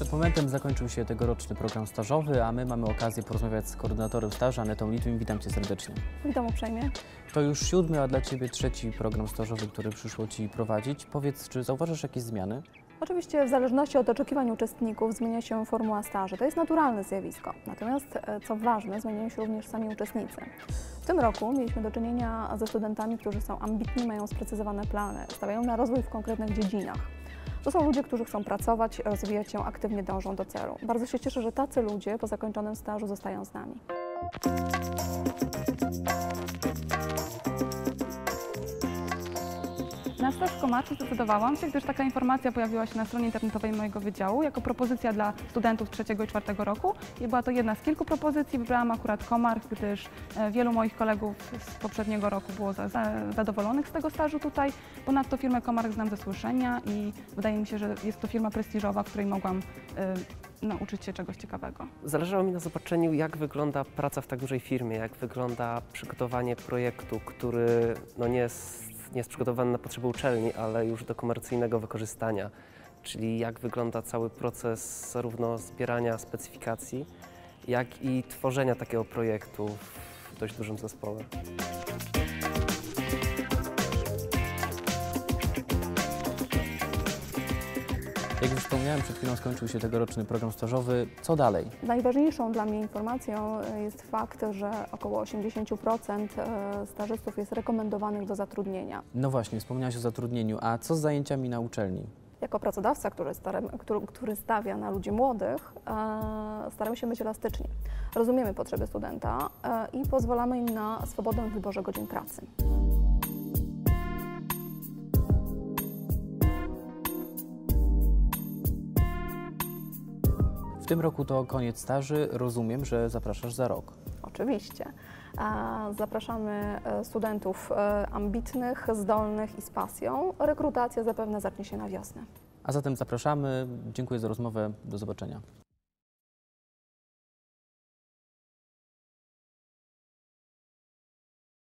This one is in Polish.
Przed momentem zakończył się tegoroczny program stażowy, a my mamy okazję porozmawiać z koordynatorem stażu, Anetą Litwin. Witam Cię serdecznie. Witam uprzejmie. To już 7., a dla Ciebie 3. program stażowy, który przyszło Ci prowadzić. Powiedz, czy zauważasz jakieś zmiany? Oczywiście w zależności od oczekiwań uczestników zmienia się formuła staży. To jest naturalne zjawisko. Natomiast, co ważne, zmieniają się również sami uczestnicy. W tym roku mieliśmy do czynienia ze studentami, którzy są ambitni, mają sprecyzowane plany, stawiają na rozwój w konkretnych dziedzinach. To są ludzie, którzy chcą pracować, rozwijać się, aktywnie dążą do celu. Bardzo się cieszę, że tacy ludzie po zakończonym stażu zostają z nami. Na staż w Komarcu zdecydowałam się, gdyż taka informacja pojawiła się na stronie internetowej mojego wydziału jako propozycja dla studentów 3. i 4. roku. I była to jedna z kilku propozycji. Wybrałam akurat Komarch, gdyż wielu moich kolegów z poprzedniego roku było zadowolonych z tego stażu tutaj. Ponadto firmę Komarch znam ze słyszenia i wydaje mi się, że jest to firma prestiżowa, w której mogłam nauczyć się czegoś ciekawego. Zależało mi na zobaczeniu, jak wygląda praca w tak dużej firmie, jak wygląda przygotowanie projektu, który nie jest przygotowany na potrzeby uczelni, ale już do komercyjnego wykorzystania, czyli jak wygląda cały proces zarówno zbierania specyfikacji, jak i tworzenia takiego projektu w dość dużym zespole. Jak już wspomniałem, przed chwilą skończył się tegoroczny program stażowy. Co dalej? Najważniejszą dla mnie informacją jest fakt, że około 80% stażystów jest rekomendowanych do zatrudnienia. No właśnie, wspomniałaś o zatrudnieniu, a co z zajęciami na uczelni? Jako pracodawca, który stawia na ludzi młodych, staramy się być elastyczni. Rozumiemy potrzeby studenta i pozwalamy im na swobodnym wyborze godzin pracy. W tym roku to koniec staży. Rozumiem, że zapraszasz za rok. Oczywiście. Zapraszamy studentów ambitnych, zdolnych i z pasją. Rekrutacja zapewne zacznie się na wiosnę. A zatem zapraszamy. Dziękuję za rozmowę. Do zobaczenia.